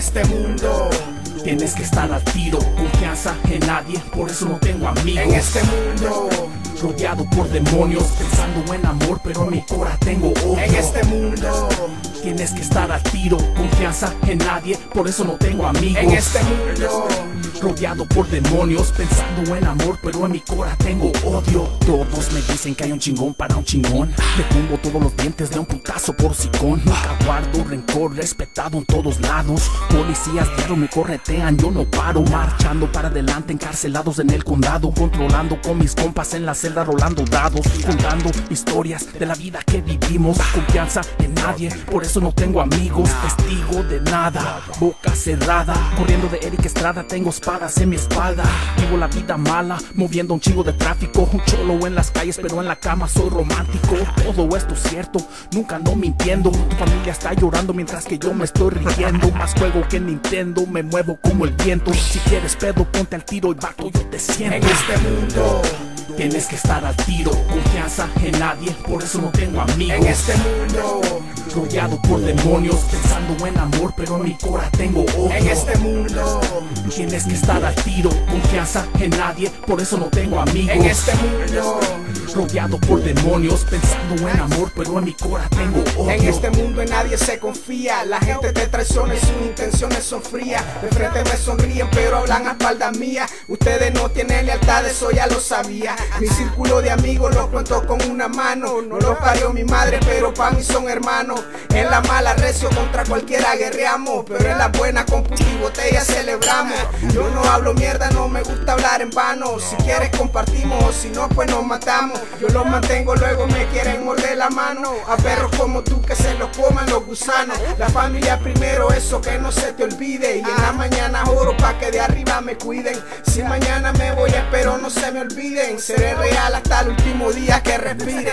este mundo tienes que estar al tiro, confianza en nadie, por eso no tengo amigos. en este mundo rodeado por demonios, pensando en amor, pero en mi cora tengo odio. en este mundo tienes que estar al tiro, confianza en nadie, por eso no tengo amigos. en este mundo rodeado por demonios, pensando en amor, pero en mi cora tengo odio. Todos me dicen que hay un chingón para un chingón. Le tumbo todos los dientes de un putazo por sicón. Nunca guardo rencor, respetado en todos lados. Policías diario me corretean, yo no paro. Marchando para adelante, encarcelados en el condado. Controlando con mis compas en la celda, rolando dados. Contando historias de la vida que vivimos. Confianza en nadie, por eso no tengo amigos. Testigo de nada, boca cerrada. Corriendo de Eric Estrada, tengo espadas en mi espalda. Vivo la vida mala, moviendo un chingo de tráfico. Un cholo en las calles, pero en la cama soy romántico. Todo esto es cierto, nunca ando mintiendo. Tu familia está llorando mientras que yo me estoy riendo. Más juego que Nintendo, me muevo como el viento. Si quieres pedo, ponte al tiro y vato, yo te siento. en este mundo tienes que estar al tiro, confianza en nadie, por eso no tengo amigos. en este mundo rodeado por demonios, pensando en amor, pero en mi cora tengo odio. en este mundo tienes que estar al tiro, confianza en nadie, por eso no tengo amigos. en este mundo rodeado por demonios, pensando en amor, pero en mi cora tengo odio. en este mundo en nadie se confía. La gente te traiciona y sus intenciones son frías. De frente me sonríen pero hablan a espaldas mías. Ustedes no tienen lealtad, eso ya lo sabía. Mi círculo de amigos lo cuento con una mano. No los parió mi madre pero pa' mí son hermanos. En la mala recio contra cualquiera guerreamos, pero en la buena con puta y botella celebramos. Yo no hablo mierda, no me gusta hablar en vano. Si quieres compartimos, o si no pues nos matamos. Yo los mantengo, luego me quieren morder la mano. A perros como tú que se los coman los gusanos. La familia primero, eso que no se te olvide. Y en la mañana oro pa' que de arriba me cuiden. Si mañana me voy espero no se me olviden. Seré real hasta el último día que respire.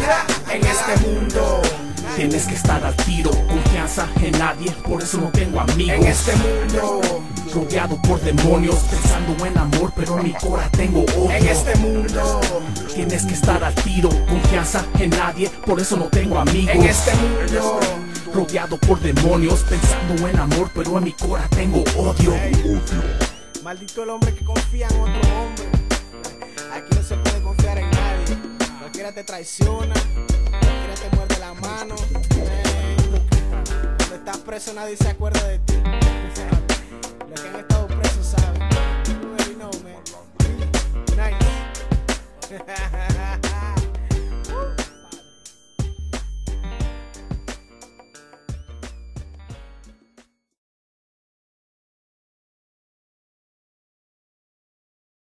En este mundo tienes que estar al tiro, confianza en nadie, por eso no tengo amigos. en este mundo rodeado por demonios, pensando en amor, pero en mi cora tengo odio. en este mundo tienes que estar al tiro, confianza en nadie, por eso no tengo amigos. en este mundo rodeado por demonios, pensando en amor, pero en mi cora tengo odio. maldito el hombre que confía en otro hombre. Aquí no se puede confiar en nadie. Cualquiera te traiciona, cualquiera te muerde la mano. Cuando estás preso nadie se acuerda de ti. Los que han estado presos saben. You already know, man. Nice.